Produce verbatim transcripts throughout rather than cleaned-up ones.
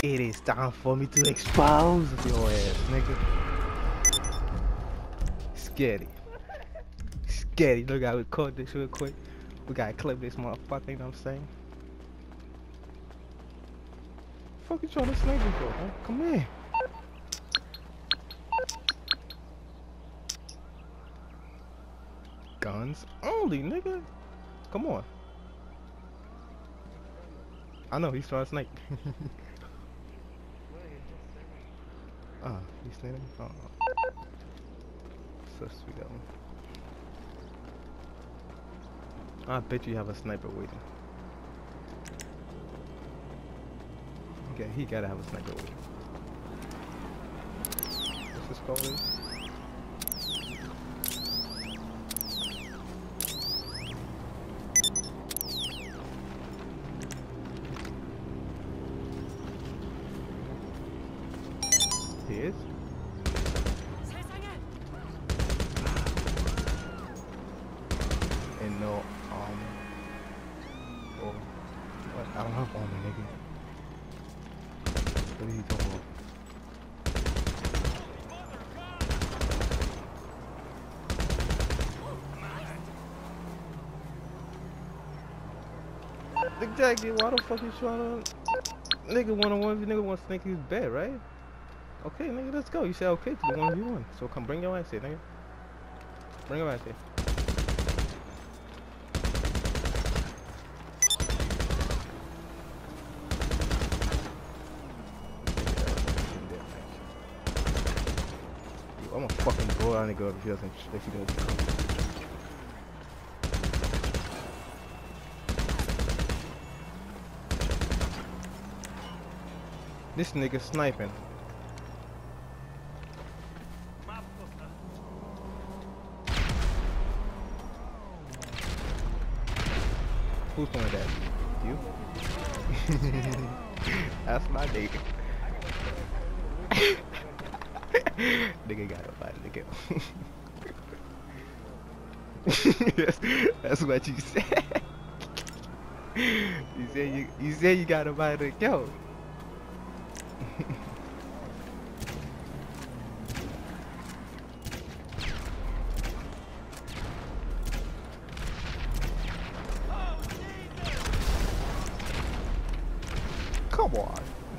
It is time for me to expose your ass, nigga. Scary. Scary. Look, I record this real quick. We gotta clip this motherfucker, you know what I'm saying? Fuck you trying to snipe me for, man? Come here. Guns only, nigga. Come on. I know he's trying to snipe. Ah, he's sniping. Oh. So sweet of him. I bet you have a sniper waiting. Okay, he gotta have a sniper waiting. What's this called? He is? And no, um, oh, what? I don't have armor, nigga. What are you talking about? Exactly, why the fuck you trying to... Nigga one on one, nigga want to think he's bad, right? Okay, nigga, let's go. You said okay to the one v one. So come bring your ass here, nigga. Bring your ass here. Yo, I'm a fucking blow out nigga if he doesn't if he doesn't come. This nigga sniping. Who's doing that? You? That's my nigga. Nigga got a fight, nigga. that's, that's what you said. You said you you said you got a fight to go. Come on.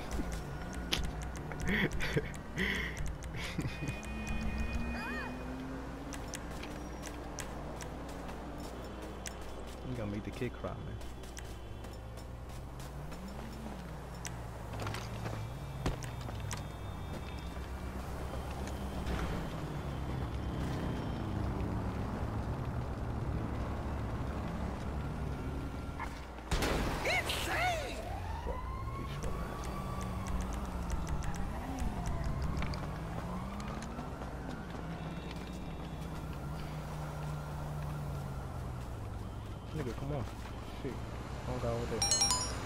You gonna make the kid cry, man. Nigga, come on. Shit. Don't go over there.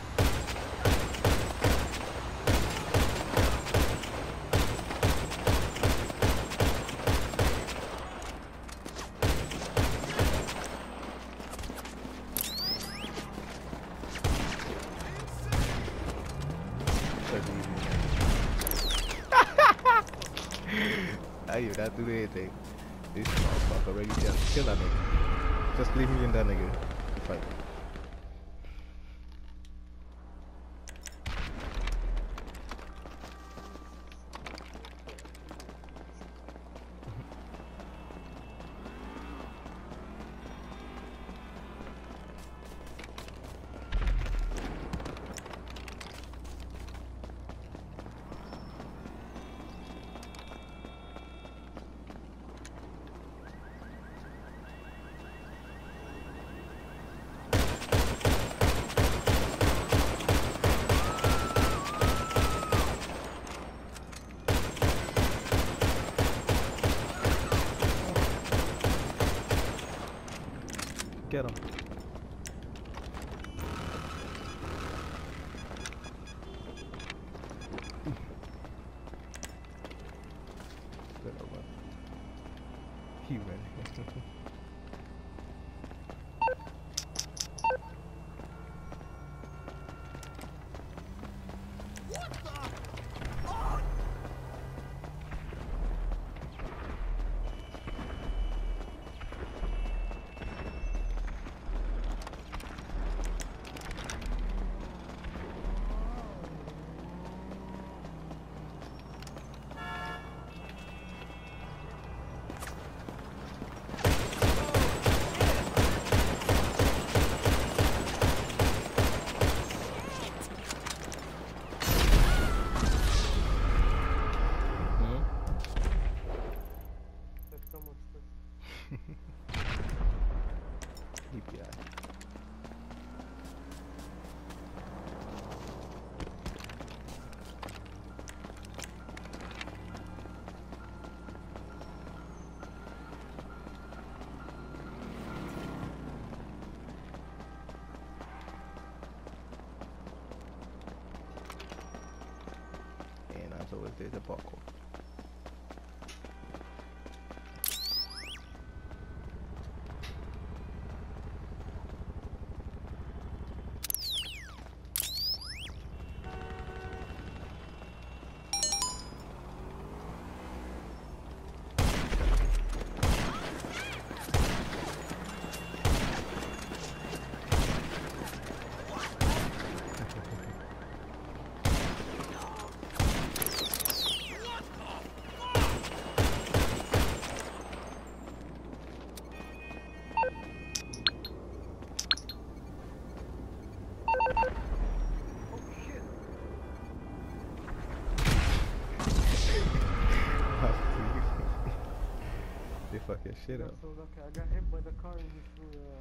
I you not do anything. This motherfucker ready to kill that nigga. Just leave me in that nigga. Fight. Get him. He ran. What the is there the barcode? They fuck your shit up. So, okay, I got hit by the car and he threw uh,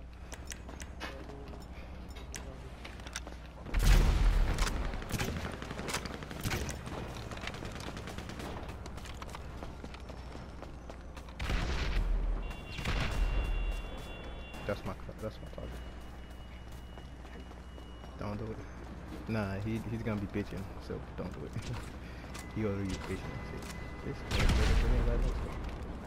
That's my that's my target. Don't do it. Nah, he he's gonna be bitching, so don't do it. He already bitching. See, this right next to him.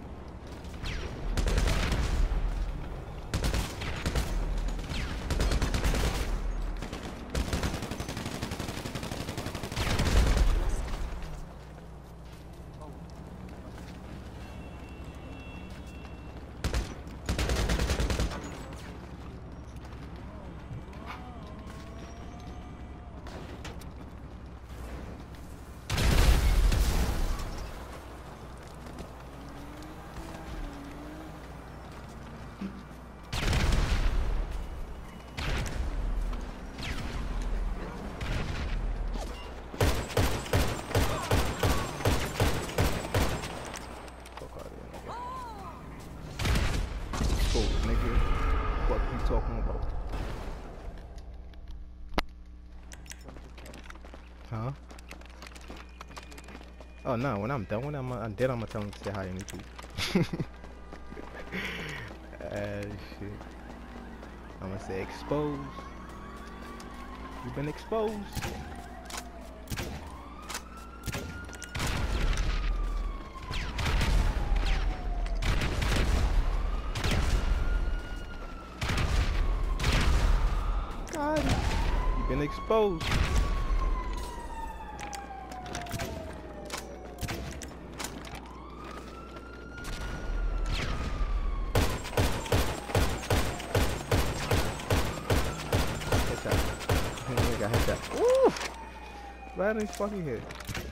Nigga, what you talking about? Huh? Oh no, when I'm done, when I'm, I'm dead, I'm gonna tell him to say hi on YouTube. Ah, shit. I'm gonna say exposed. You've been exposed. You've been exposed. Hit that. I got hit that. Oof! Right in his fucking head.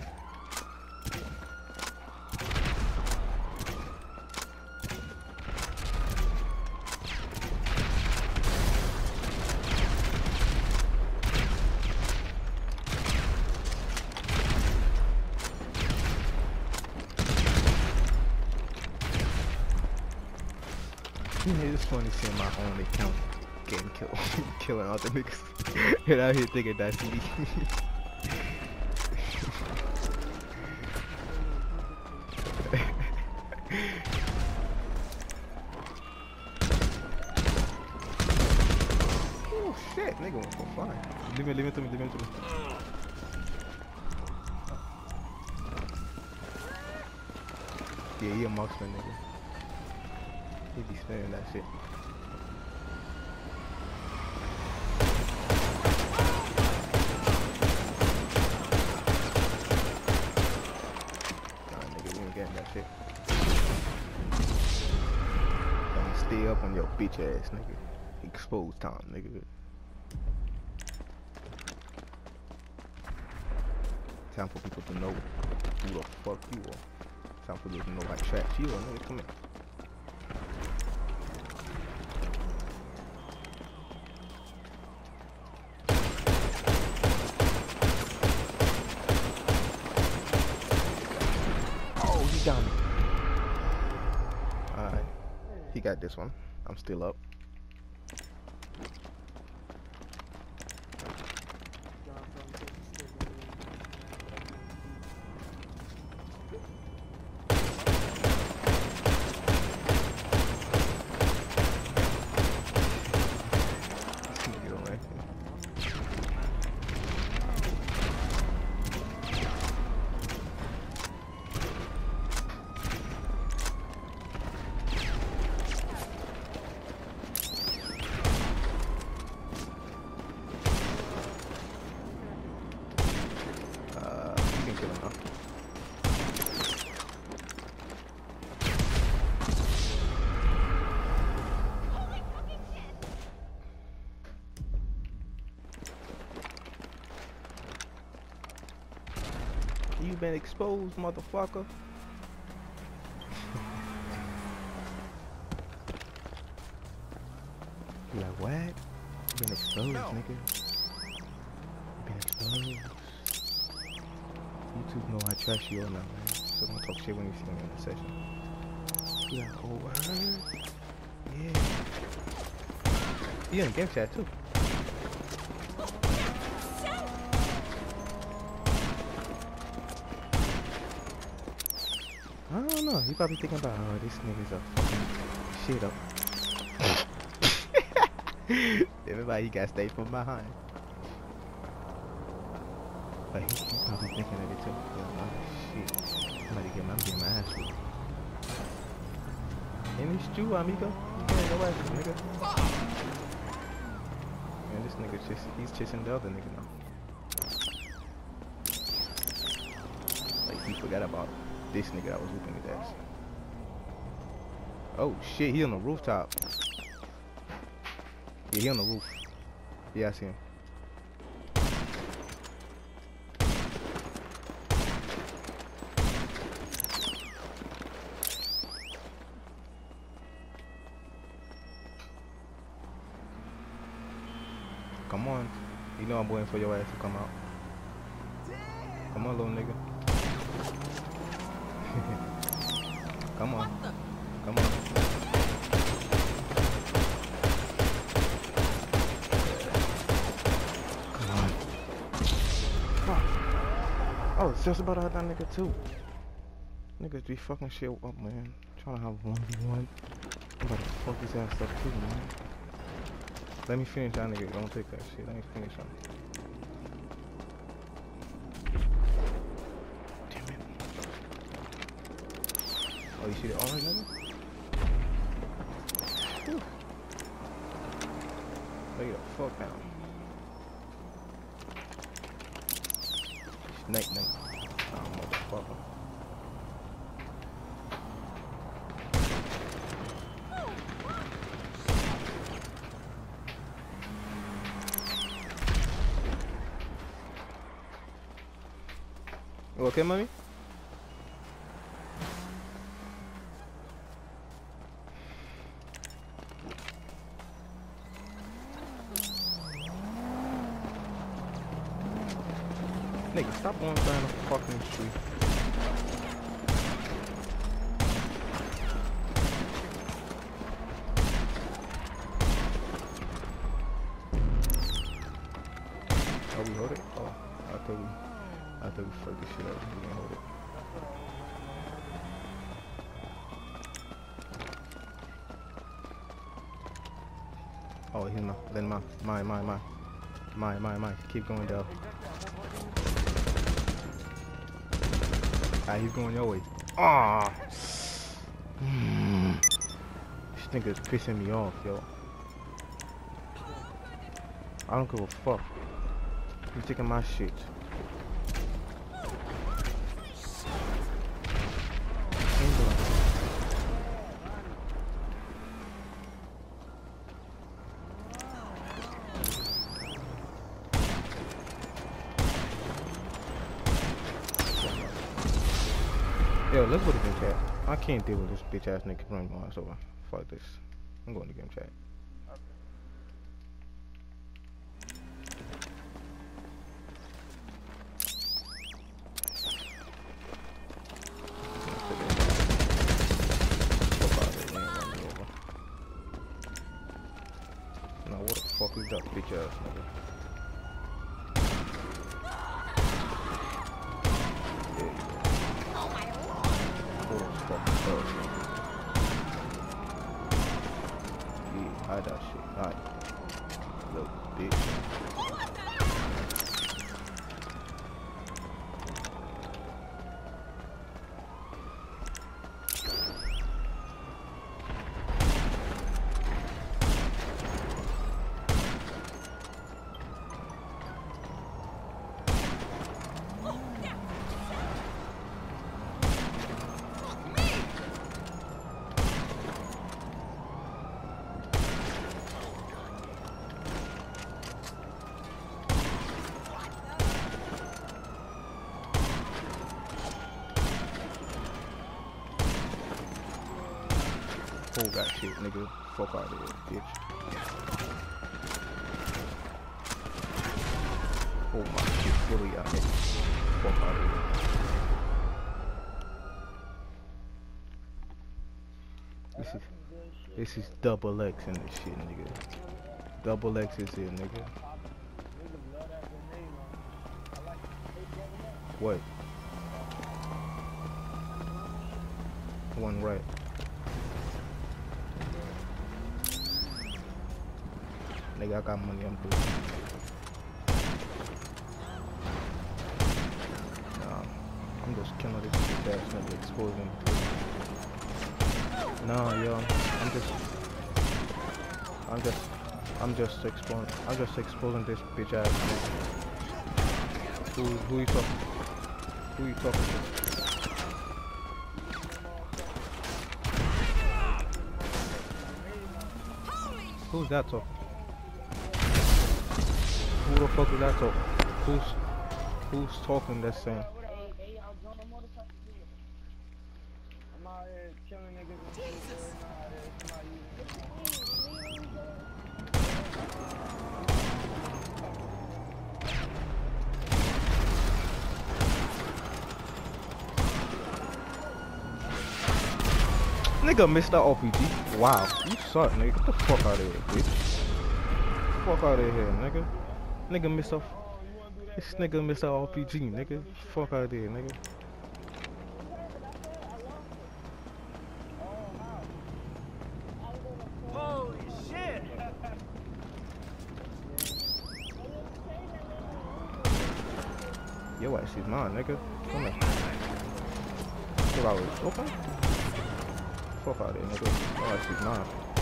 It's funny seeing my own account getting killed, killing other niggas. And out here thinking that's me. Oh shit, nigga went for fine. Leave me, leave it to me, leave it to me. Yeah, he a marksman, nigga. He be sparing that shit. Nah, nigga, we ain't getting that shit. Don't stay up on your bitch ass, nigga. Exposed time, nigga. Time for people to know who the fuck you are. Time for people to know I trash you, nigga. Come here. Got me. Alright. He got this one. I'm still up. You been exposed, motherfucker. You like what? You been exposed, no. Nigga. You been exposed. YouTube know how trash you are now, man. So don't talk shit when you see me in the session. You like, oh, word? Yeah. You in the game chat too. I don't know. You probably thinking about, oh, this nigga's a fucking shit up. Everybody, you gotta stay from behind. But he, he probably thinking of it too. Yeah, oh shit. I'm about to get my, I'm getting my ass whipped. And it's true, amigo. You can't go after nigga. Man, this nigga just, he's chasing the other nigga now. Like he forgot about this nigga that was whooping his ass. Oh shit, he on the rooftop. Yeah, he on the roof. Yeah, I see him. Come on. You know I'm waiting for your ass to come out. Come on, little nigga. Come on. Come on. Come on. Fuck. Oh, it's just about to have that nigga too. Niggas be fucking shit up, man. Trying to have one v one. I'm about to fuck his ass up too, man. Let me finish that nigga. Don't take that shit. Let me finish him. Damn it. Oh, you see the orange nigga? Whew. Lay the fuck down. Snake nigga. Oh, motherfucker. You okay, mommy? Nigga, stop going down the fucking street. Oh, we hold it? Oh, I thought we... I thought we fucked this shit up. We didn't hold it. Oh, he's my. Then my. My, my, my. My, my, my. Keep going down. Ah, he's going your way. Ah. Mm. This nigga's pissing me off, yo. I don't give a fuck. He's taking my shit. Yo, let's go to game chat. I can't deal with this bitch ass nigga running my ass over. Fuck this. I'm going to game chat. Now what the fuck is that bitch ass nigga? Yeah. Hold that shit, nigga. Fuck out of here, bitch. Hold my shit fully out here. Fuck out of here. This is this is double X in this shit, nigga. Double X is here, nigga. What? One right. Nigga, I got money, I'm good. Nah, I'm just killing this bitch ass nigga, exposing. Nah, yo, I'm just, I'm just, I'm just exposing, I'm just exposing this bitch ass nigga. Who, who you talking? Who you talking to? Who's that talking? Who the fuck is that talking? Who's who's talking that saying? Nigga missed that R P G. Wow, you suck, nigga. Get the fuck out of here, bitch. Fuck out of here, nigga. Nigga missed off. This nigga missed that R P G, nigga. Fuck out of here, nigga. Holy shit! Yo, ass is mine, nigga. Come here. Get out of here. Okay. Fuck out of here, nigga. Yo, ass is mine.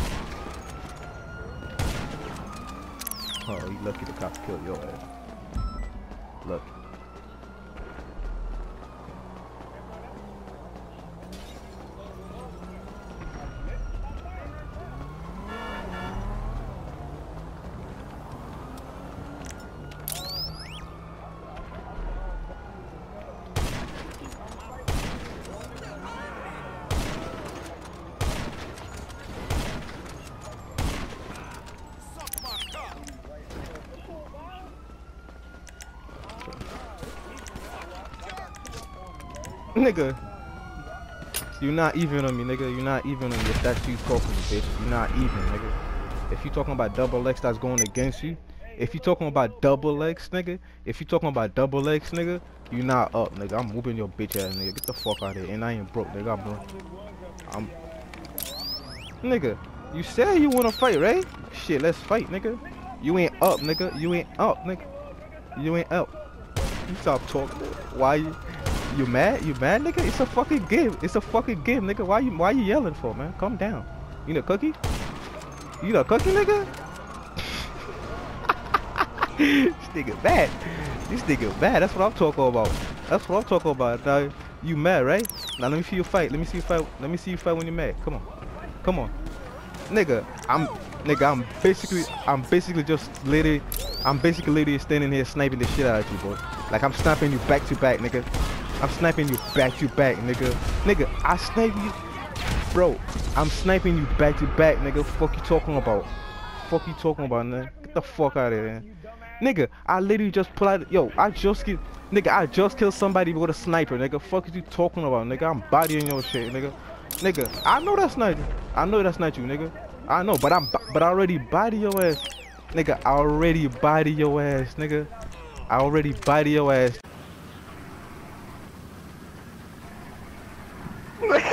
Oh, you lucky the cops killed your ass. Lucky. Nigga, you're not even on me, nigga. You're not even on me. If that's you talking, bitch, you're not even, nigga. If you talking about double X that's going against you, if you talking about double X, nigga, if you talking about double X, nigga, you not up, nigga. I'm whooping your bitch ass, nigga. Get the fuck out of here. And I ain't broke, nigga. I'm broke. I'm, nigga. You said you wanna fight, right? Shit, let's fight, nigga. You ain't up, nigga. You ain't up, nigga. You ain't up. You stop talking. Why you? You mad? You mad, nigga? It's a fucking game. It's a fucking game, nigga. Why you why you yelling for, man? Calm down. You need a cookie? You need a cookie, nigga? This nigga mad. This nigga mad. That's what I'm talking about. That's what I'm talking about. Now, you mad, right? Now let me see you fight. Let me see you fight. Let me see you fight when you're mad. Come on. Come on. Nigga, I'm nigga, I'm basically I'm basically just literally I'm basically literally standing here sniping the shit out of you, boy. Like I'm sniping you back to back, nigga. I'm sniping you back to back, nigga. Nigga, I snipe you. Bro, I'm sniping you back to back, nigga. Fuck you talking about? Fuck you talking about, nigga? Get the fuck out of here, man. Nigga, I literally just pull out. Yo, I just get. Nigga, I just killed somebody with a sniper, nigga. Fuck is you talking about, nigga? I'm bodying your shit, nigga. Nigga, I know that's not you. I know that's not you, nigga. I know, but I'm. But I already body your ass. Nigga, I already body your ass, nigga. I already body your ass.